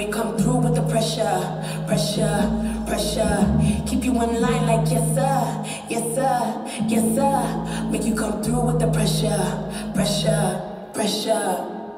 you come through with the pressure, pressure, pressure. Keep you in line like yes sir, yes sir, yes sir. Make you come through with the pressure, pressure, pressure.